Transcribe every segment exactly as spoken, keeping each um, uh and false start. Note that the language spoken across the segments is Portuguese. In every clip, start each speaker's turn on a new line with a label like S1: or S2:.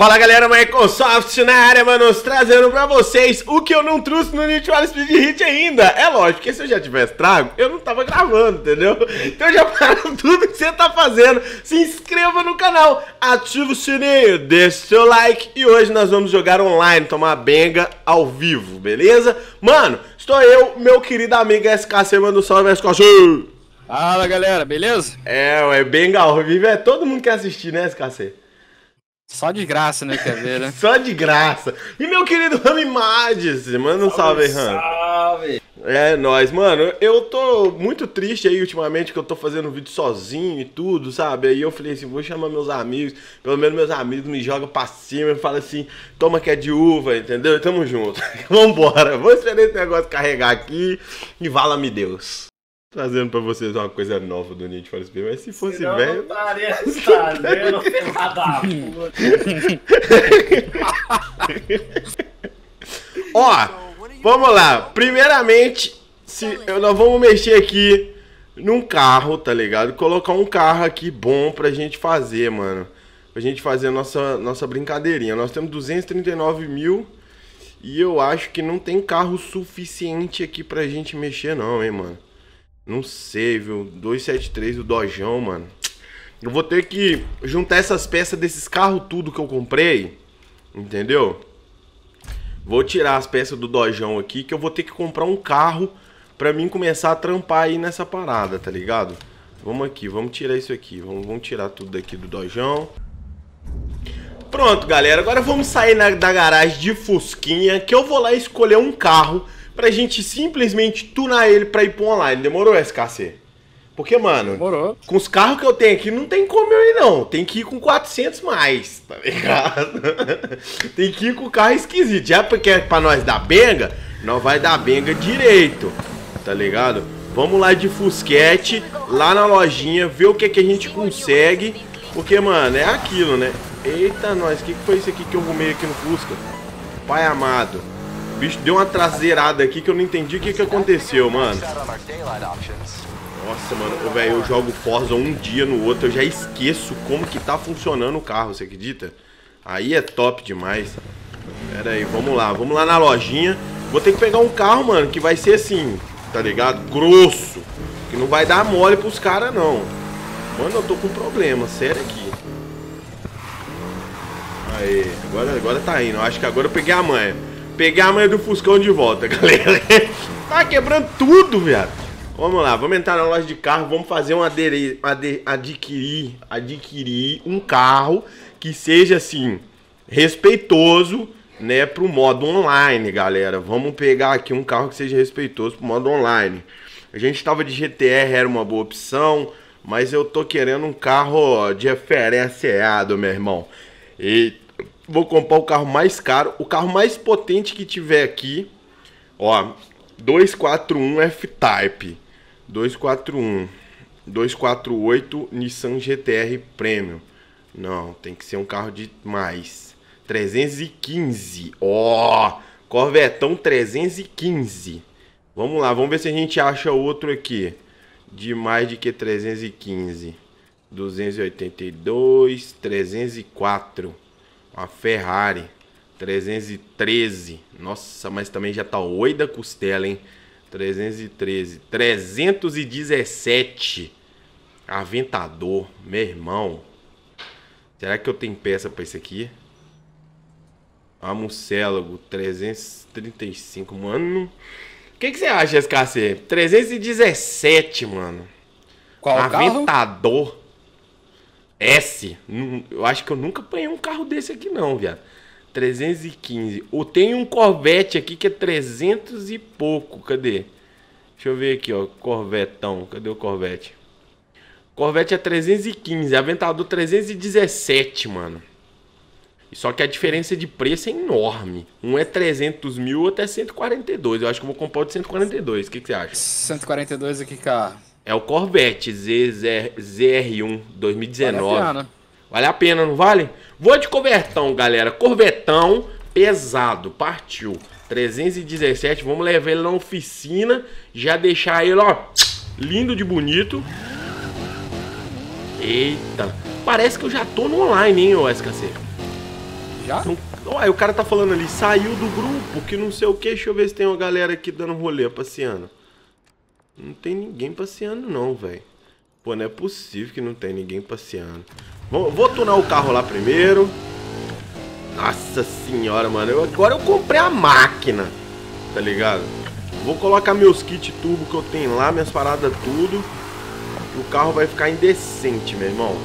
S1: Fala galera, Microsoft na área, manos, trazendo pra vocês o que eu não trouxe no Need for Speed Heat ainda. É lógico que se eu já tivesse trago, eu não tava gravando, entendeu? Então já para tudo que você tá fazendo, se inscreva no canal, ativa o sininho, deixa o seu like e hoje nós vamos jogar online, tomar benga ao vivo, beleza? Mano, estou eu, meu querido amigo S K C, manda um salve, S K C.
S2: Fala galera, beleza?
S1: É, ué, benga ao vivo, é todo mundo quer assistir, né, S K C?
S2: Só de graça, né, quer ver, né?
S1: Só de graça. E meu querido Rami Mades, manda um salve aí, Rami.
S3: Salve!
S1: É nóis, mano. Eu tô muito triste aí ultimamente que eu tô fazendo vídeo sozinho e tudo, sabe? Aí eu falei assim, vou chamar meus amigos, pelo menos meus amigos me jogam pra cima e falam assim, toma que é de uva, entendeu? Tamo junto. Vambora, vou esperar esse negócio carregar aqui e vala-me Deus. Trazendo pra vocês uma coisa nova do Need for Speed, mas se fosse
S3: Senão
S1: velho...
S3: não estaria trazendo, filho da puta.
S1: Ó, vamos lá. Primeiramente, se, nós vamos mexer aqui num carro, tá ligado? Colocar um carro aqui bom pra gente fazer, mano. Pra gente fazer a nossa, nossa brincadeirinha. Nós temos duzentos e trinta e nove mil e eu acho que não tem carro suficiente aqui pra gente mexer não, hein, mano. Não sei, viu? duzentos e setenta e três, o Dojão, mano. Eu vou ter que juntar essas peças desses carros tudo que eu comprei. Entendeu? Vou tirar as peças do Dojão aqui, que eu vou ter que comprar um carro pra mim começar a trampar aí nessa parada, tá ligado? Vamos aqui, vamos tirar isso aqui. Vamos, vamos tirar tudo daqui do Dojão. Pronto, galera. Agora vamos sair na, da garagem de Fusquinha, que eu vou lá escolher um carro pra gente simplesmente tunar ele pra ir pro online. Demorou, S K C? Porque, mano,
S2: Demorou.
S1: com os carros que eu tenho aqui, não tem como eu ir, não. Tem que ir com quatrocentos mais, tá ligado? Tem que ir com o carro esquisito. Já porque é pra nós dar benga, nós vai dar benga direito, tá ligado? Vamos lá de Fusquete, lá na lojinha, ver o que, que a gente consegue. Porque, mano, é aquilo, né? Eita, nós, o que, que foi isso aqui que eu arrumei aqui no Fusca? Pai amado. O bicho deu uma traseirada aqui que eu não entendi o que, que aconteceu, mano. Nossa, mano, velho, eu jogo Forza um dia no outro, eu já esqueço como que tá funcionando o carro, você acredita? Aí é top demais. Pera aí, vamos lá, vamos lá na lojinha. Vou ter que pegar um carro, mano, que vai ser assim, tá ligado? Grosso. Que não vai dar mole pros caras, não. Mano, eu tô com problema, sério aqui. Aí, agora, agora tá indo, eu acho que agora eu peguei a manha. Peguei a manha do Fuscão de volta, galera. Tá quebrando tudo, viado. Vamos lá, vamos entrar na loja de carro. Vamos fazer um aderi, ad, adquirir, adquirir um carro que seja assim, respeitoso, né, pro modo online, galera. Vamos pegar aqui um carro que seja respeitoso pro modo online. A gente tava de G T R, era uma boa opção, mas eu tô querendo um carro diferenciado, meu irmão. E vou comprar o carro mais caro, o carro mais potente que tiver aqui, ó, dois quatro um F-Type, dois quatro um, dois quatro oito Nissan G T R Premium. Não, tem que ser um carro de mais. trezentos e quinze, ó, Corvetão trezentos e quinze. Vamos lá, vamos ver se a gente acha outro aqui de mais de que trezentos e quinze. duzentos e oitenta e dois, trezentos e quatro. A Ferrari trezentos e treze. Nossa, mas também já tá oi da costela, hein? trezentos e treze. trezentos e dezessete. Aventador, meu irmão. Será que eu tenho peça pra isso aqui? A Mucélago trezentos e trinta e cinco, mano. O que, que você acha, S K C? trezentos e dezessete, mano.
S2: Qual
S1: Aventador.
S2: carro?
S1: S. Eu acho que eu nunca apanhei um carro desse aqui não, viado. trezentos e quinze. Ou tem um Corvette aqui que é trezentos e pouco. Cadê? Deixa eu ver aqui, ó. Corvetão. Cadê o Corvette? Corvette é trezentos e quinze. Aventador trezentos e dezessete, mano. Só que a diferença de preço é enorme. Um é trezentos mil, outro é cento e quarenta e dois. Eu acho que eu vou comprar o de cento e quarenta e dois. O que, que você acha?
S2: cento e quarenta e dois aqui, cara.
S1: É o Corvette Z R um dois mil e dezenove.
S2: Vale a pena.
S1: Vale a pena, não vale? Vou de Corvetão, galera. Corvetão pesado. Partiu. trezentos e dezessete. Vamos levar ele na oficina. Já deixar ele, ó, lindo de bonito. Eita. Parece que eu já tô no online, hein, ô S K C.
S2: Já?
S1: Então, ué, o cara tá falando ali, saiu do grupo, que não sei o que. Deixa eu ver se tem uma galera aqui dando rolê, passeando. Não tem ninguém passeando não, velho. Pô, não é possível que não tem ninguém passeando. Vou, vou tunar o carro lá primeiro. Nossa senhora, mano. Eu, agora eu comprei a máquina, tá ligado? Vou colocar meus kits turbo que eu tenho lá, minhas paradas tudo. E o carro vai ficar indecente, meu irmão.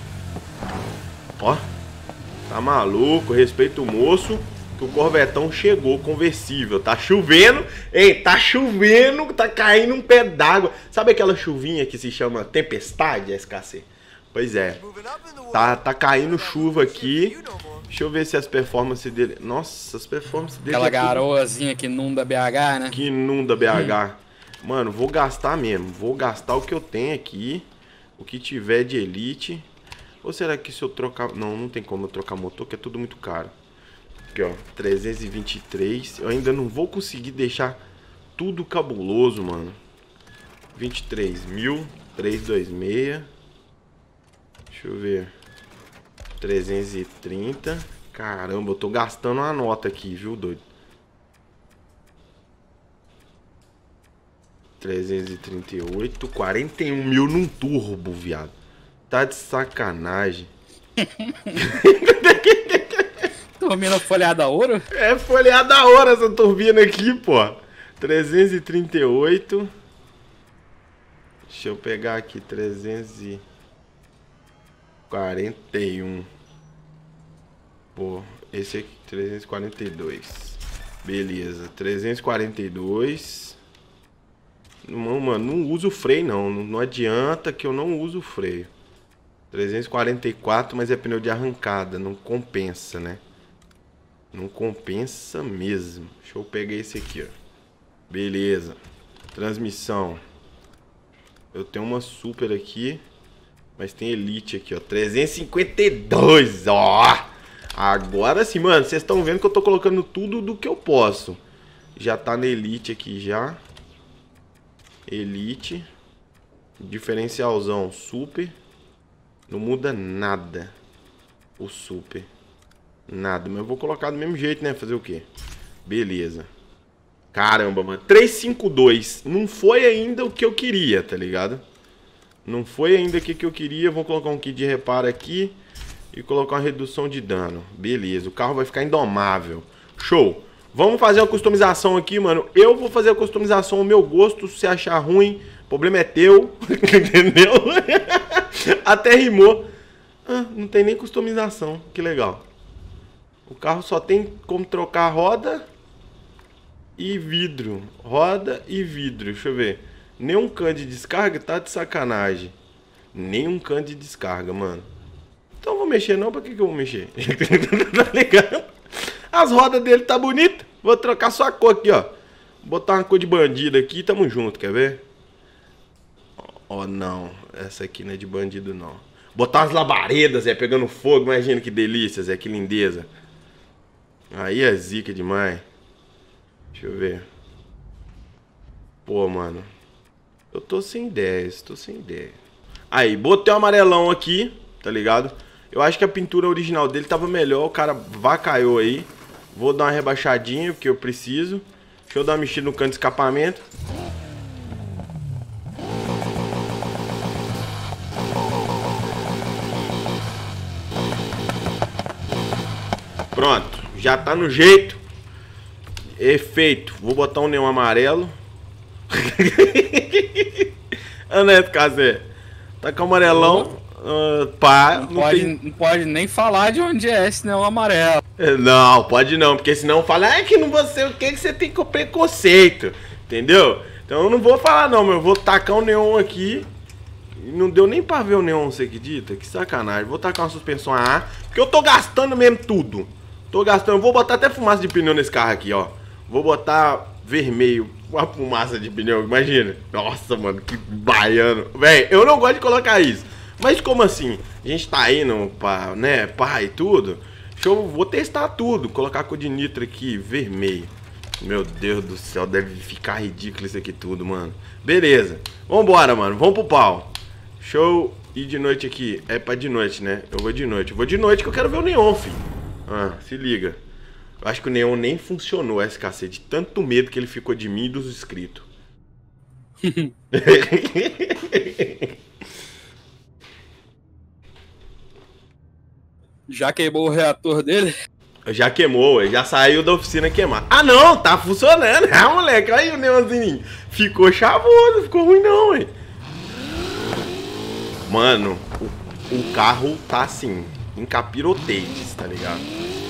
S1: Ó. Tá maluco, respeita o moço, que o Corvetão chegou, conversível. Tá chovendo, ei, tá chovendo, tá caindo um pé d'água. Sabe aquela chuvinha que se chama tempestade, S K C? Pois é, tá, tá caindo chuva aqui. Deixa eu ver se as performances dele... Nossa, as performances dele...
S2: Aquela
S1: é tudo...
S2: garoazinha que inunda B H, né?
S1: Que inunda B H. Hum. Mano, vou gastar mesmo, vou gastar o que eu tenho aqui, o que tiver de elite... Ou será que se eu trocar... Não, não tem como eu trocar motor, que é tudo muito caro. Aqui, ó. trezentos e vinte e três. Eu ainda não vou conseguir deixar tudo cabuloso, mano. vinte e três mil. trezentos e vinte e seis. Deixa eu ver. trezentos e trinta. Caramba, eu tô gastando uma nota aqui, viu, doido? trezentos e trinta e oito. quarenta e um mil num turbo, viado. Tá de sacanagem.
S2: Turbina folhada a ouro?
S1: É folhada a ouro essa turbina aqui, pô. trezentos e trinta e oito. Deixa eu pegar aqui. trezentos e quarenta e um. Pô, esse aqui. trezentos e quarenta e dois. Beleza. trezentos e quarenta e dois. Não, mano, não uso freio não. Não adianta que eu não uso freio. trezentos e quarenta e quatro, mas é pneu de arrancada, não compensa, né? Não compensa mesmo. Deixa eu pegar esse aqui, ó. Beleza. Transmissão. Eu tenho uma super aqui, mas tem elite aqui, ó. trezentos e cinquenta e dois, ó. Agora sim, mano, vocês estão vendo que eu tô colocando tudo do que eu posso. Já tá na elite aqui já. Elite. Diferencialzão super. Não muda nada o super. Nada. Mas eu vou colocar do mesmo jeito, né? Fazer o quê? Beleza. Caramba, mano. trezentos e cinquenta e dois. Não foi ainda o que eu queria, tá ligado? Não foi ainda o que eu queria. Vou colocar um kit de reparo aqui. E colocar uma redução de dano. Beleza. O carro vai ficar indomável. Show. Vamos fazer uma customização aqui, mano. Eu vou fazer a customização ao meu gosto. Se você achar ruim, o problema é teu. Entendeu? Até rimou. Ah, não tem nem customização. Que legal. O carro só tem como trocar roda e vidro. Roda e vidro. Deixa eu ver. Nenhum cano de descarga, tá de sacanagem. Nenhum cano de descarga, mano. Então eu vou mexer não. Pra que que eu vou mexer? Tá ligado? As rodas dele tá bonita. Vou trocar só a cor aqui, ó. Botar uma cor de bandido aqui. Tamo junto, quer ver? Ó, oh, não. Essa aqui não é de bandido, não. Botar umas labaredas, Zé, pegando fogo. Imagina que delícia, Zé, que lindeza. Aí é zica demais. Deixa eu ver. Pô, mano. Eu tô sem ideias, tô sem ideia. Aí, botei o amarelão aqui, tá ligado? Eu acho que a pintura original dele tava melhor. O cara vacaiou aí. Vou dar uma rebaixadinha, porque eu preciso. Deixa eu dar uma mexida no canto de escapamento. Pronto, já tá no jeito. Efeito. Vou botar um neon amarelo. Aneto Casé. Tá com amarelão. Uh, pá,
S2: Não,
S1: não,
S2: pode,
S1: tem...
S2: não pode nem falar de onde é esse neon amarelo.
S1: Não, pode não, porque senão fala, é que não você, o que que você tem com preconceito, entendeu? Então eu não vou falar não, mas eu vou tacar um neon aqui. Não deu nem pra ver o neon, você acredita? Que sacanagem. Vou tacar uma suspensão A A, porque eu tô gastando mesmo tudo. Tô gastando, vou botar até fumaça de pneu nesse carro aqui, ó. Vou botar vermelho, uma fumaça de pneu, imagina. Nossa, mano, que baiano. Véi, eu não gosto de colocar isso. Mas como assim? A gente tá indo pra, né, pá e tudo. Deixa eu, vou testar tudo. Colocar a cor de nitro aqui, vermelho. Meu Deus do céu, deve ficar ridículo isso aqui tudo, mano. Beleza, vambora, mano, vamos pro pau. Deixa eu ir de noite aqui. É pra de noite, né? Eu vou de noite, eu vou de noite que eu quero ver o neon, filho. Ah, se liga. Eu acho que o Neon nem funcionou, S K C, de tanto medo que ele ficou de mim e dos inscritos.
S2: Já queimou o reator dele?
S1: Já queimou, já saiu da oficina queimar. Ah não, tá funcionando. Ah, moleque, aí o Neonzinho ficou chavoso, ficou ruim não, hein. Mano, o, o carro tá assim, em capirotetes, tá ligado?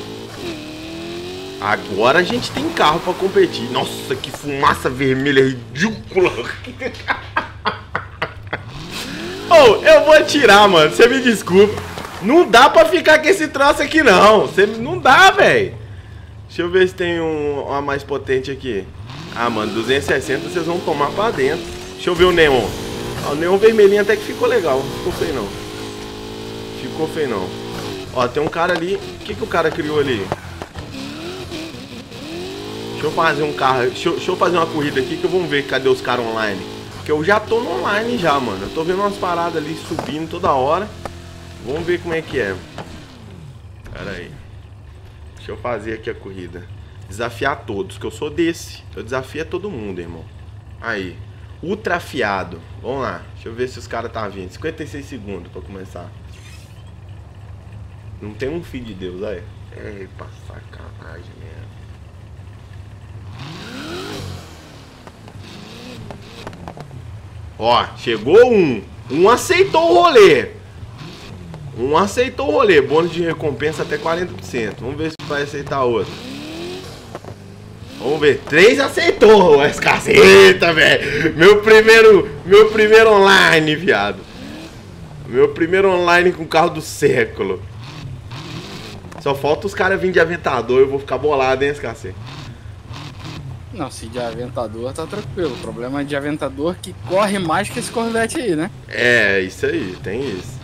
S1: Agora a gente tem carro pra competir. Nossa, que fumaça vermelha ridícula. Oh, eu vou atirar, mano, você me desculpa. Não dá pra ficar com esse troço aqui, não. Cê, não dá, velho. Deixa eu ver se tem um, uma mais potente aqui. Ah, mano, duzentos e sessenta vocês vão tomar pra dentro. Deixa eu ver o neon. Ó, o neon vermelhinho até que ficou legal. Não ficou feio, não. Ficou feio, não. Ó, tem um cara ali. O que, que o cara criou ali? Deixa eu fazer um carro. Deixa eu, deixa eu fazer uma corrida aqui que eu vou ver cadê os caras online. Porque eu já tô no online já, mano. Eu tô vendo umas paradas ali subindo toda hora. Vamos ver como é que é. Pera aí. Deixa eu fazer aqui a corrida. Desafiar todos, que eu sou desse. Eu desafio todo mundo, irmão. Aí. Ultra afiado. Vamos lá. Deixa eu ver se os caras tá vindo. cinquenta e seis segundos pra começar. Não tem um filho de Deus, aí. É, pra sacanagem mesmo. Ó, chegou um. Um aceitou o rolê. Um aceitou o rolê, bônus de recompensa até quarenta por cento. Vamos ver se vai aceitar outro. Vamos ver. Três aceitou, mas caceta, velho. Meu primeiro, meu primeiro online, viado. Meu primeiro online com carro do século. Só falta os caras virem de Aventador, eu vou ficar bolado, hein, S K C.
S2: Não, se de Aventador tá tranquilo. O problema é de Aventador que corre mais que esse Corvette aí, né?
S1: É, isso aí, tem isso.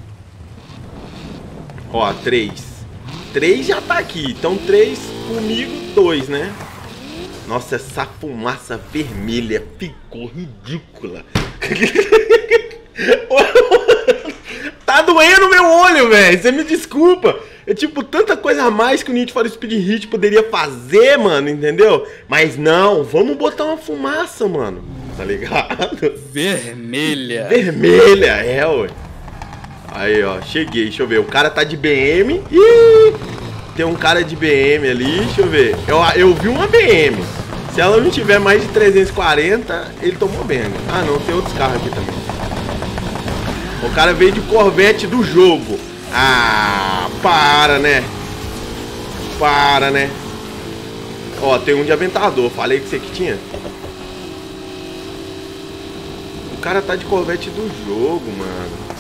S1: Ó, três. Três já tá aqui. Então, três comigo, dois, né? Nossa, essa fumaça vermelha ficou ridícula. Tá doendo meu olho, velho. Você me desculpa. É tipo, tanta coisa a mais que o Need for Speed Heat poderia fazer, mano, entendeu? Mas não, vamos botar uma fumaça, mano. Tá ligado?
S2: Vermelha.
S1: Vermelha, é, ué. Aí, ó, cheguei, deixa eu ver. O cara tá de B M. Ih, tem um cara de B M ali, deixa eu ver. Eu, eu vi uma B M. Se ela não tiver mais de trezentos e quarenta, ele tomou benga. Ah, não, tem outros carros aqui também. O cara veio de Corvette do jogo. Ah, para, né? Para, né? Ó, tem um de Aventador. Falei que você que tinha. O cara tá de Corvette do jogo, mano.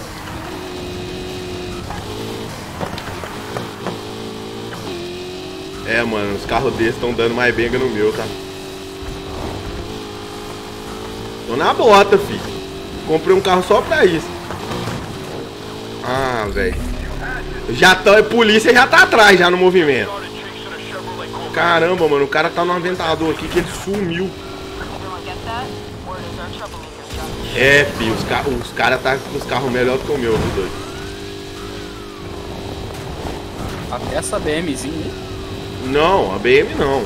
S1: É, mano, os carros desses estão dando mais benga no meu, tá? Tô na bota, filho. Comprei um carro só pra isso. Ah, velho. Já tá, a polícia já tá atrás, já no movimento. Caramba, mano, o cara tá no Aventador aqui que ele sumiu. É, filho, os, ca os caras tá com os carros melhor do que o meu, os dois.
S2: Até essa BMzinha aí.
S1: Não, a B M não.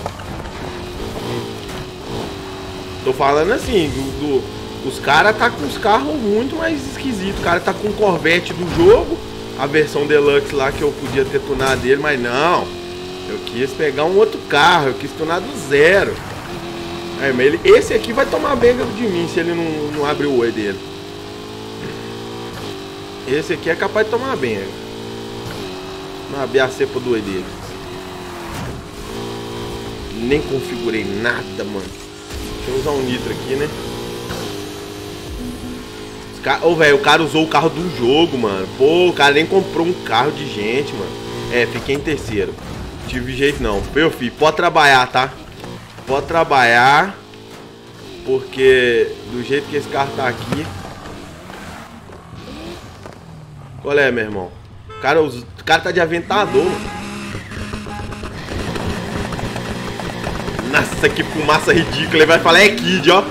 S1: Tô falando assim, do, do, os caras tá com os carros muito mais esquisitos. O cara tá com o Corvette do jogo, a versão Deluxe lá que eu podia ter tunado dele, mas não. Eu quis pegar um outro carro, eu quis tunar do zero. Aí, mas ele, esse aqui vai tomar benga de mim se ele não, não abrir o oi dele. Esse aqui é capaz de tomar benga. Não abrir a cepa do oi dele. Nem configurei nada, mano. Deixa eu usar um nitro aqui, né? Ô, oh, velho, o cara usou o carro do jogo, mano. Pô, o cara nem comprou um carro de gente, mano. É, fiquei em terceiro. Tive jeito não. Meu filho, pode trabalhar, tá? Pode trabalhar. Porque do jeito que esse carro tá aqui. Qual é, meu irmão? O cara, o cara tá de Aventador, mano. Nossa, que fumaça ridícula. Ele vai falar é Kid, ó.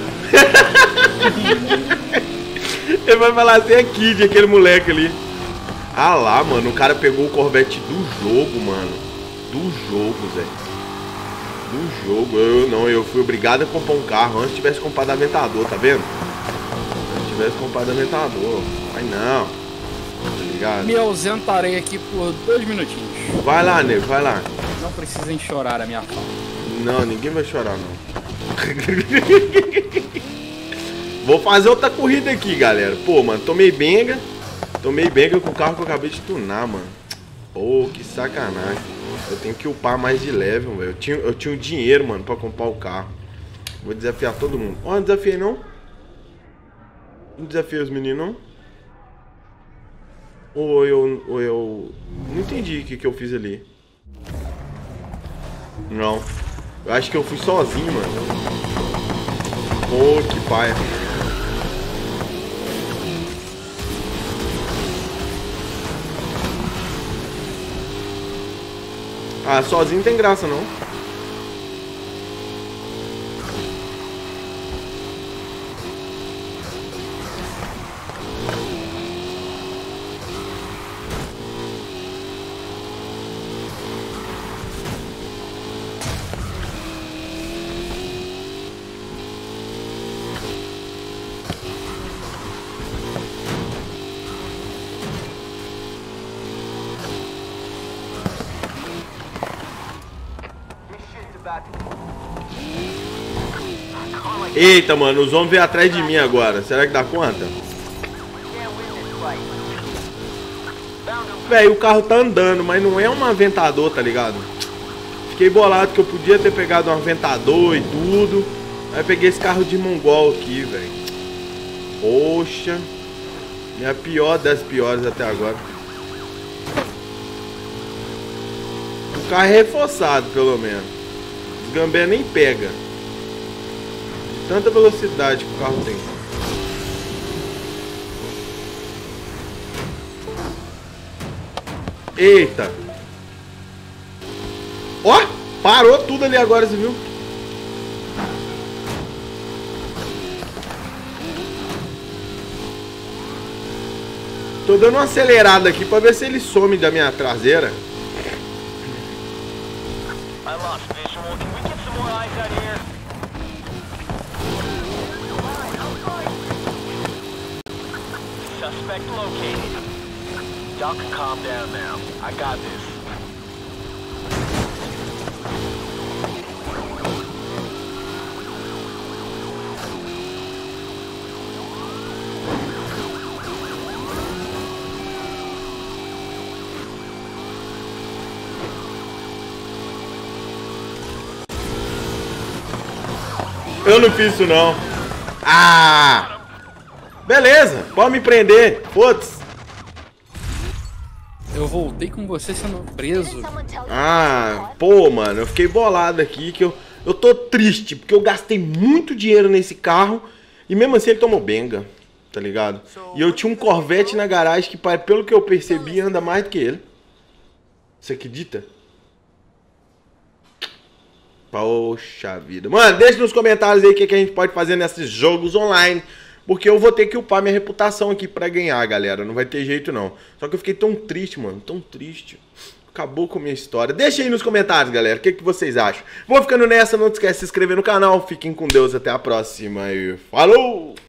S1: Ele vai falar assim, é Kid, aquele moleque ali. Ah lá, mano, o cara pegou o Corvette do jogo, mano. do jogo, Zé. Do jogo. Eu não, eu fui obrigado a comprar um carro. Antes tivesse comprado Aventador, tá vendo? Antes tivesse comprado Aventador. Mas não. Tá ligado?
S2: Me ausentarei aqui por dois minutinhos.
S1: Vai lá, nego, vai lá.
S2: Não precisem chorar a minha falta.
S1: Não, ninguém vai chorar, não. Vou fazer outra corrida aqui, galera. Pô, mano, tomei benga. Tomei benga com o carro que eu acabei de tunar, mano. Pô, que sacanagem. Eu tenho que upar mais de level, velho. Eu tinha, eu tinha o dinheiro, mano, pra comprar o carro. Vou desafiar todo mundo. Ó, não desafiei, não? Não desafiei os meninos, não? Ou eu... Ou eu... Não entendi o que, que eu fiz ali. Não. Eu acho que eu fui sozinho, mano. Pô, que paia. Ah, sozinho não tem graça, não. Eita, mano, os homens vêm atrás de mim agora. Será que dá conta? Velho, o carro tá andando, mas não é um Aventador, tá ligado? Fiquei bolado que eu podia ter pegado um Aventador e tudo. Aí peguei esse carro de mongol aqui, velho. Poxa. É a pior das piores até agora. O carro é reforçado, pelo menos. Os gambé nem pega. Tanta velocidade que o carro tem. Eita. Ó, parou tudo ali agora, você viu? Tô dando uma acelerada aqui pra ver se ele some da minha traseira.
S4: Suspect located. Y'all can calm down now. I got this.
S1: Eu não fiz isso não. Ah! Beleza, pode me prender. Foda-se.
S2: Eu voltei com você sendo preso.
S1: Ah, pô, mano, eu fiquei bolado aqui que eu, eu tô triste, porque eu gastei muito dinheiro nesse carro e mesmo assim ele tomou benga, tá ligado? E eu tinha um Corvette na garagem que, pelo que eu percebi, anda mais do que ele. Você acredita? Poxa vida. Mano, deixa nos comentários aí o que, que a gente pode fazer nesses jogos online. Porque eu vou ter que upar minha reputação aqui pra ganhar, galera. Não vai ter jeito, não. Só que eu fiquei tão triste, mano. Tão triste. Acabou com a minha história. Deixa aí nos comentários, galera. O que, que vocês acham? Vou ficando nessa. Não esquece de se inscrever no canal. Fiquem com Deus. Até a próxima. E falou!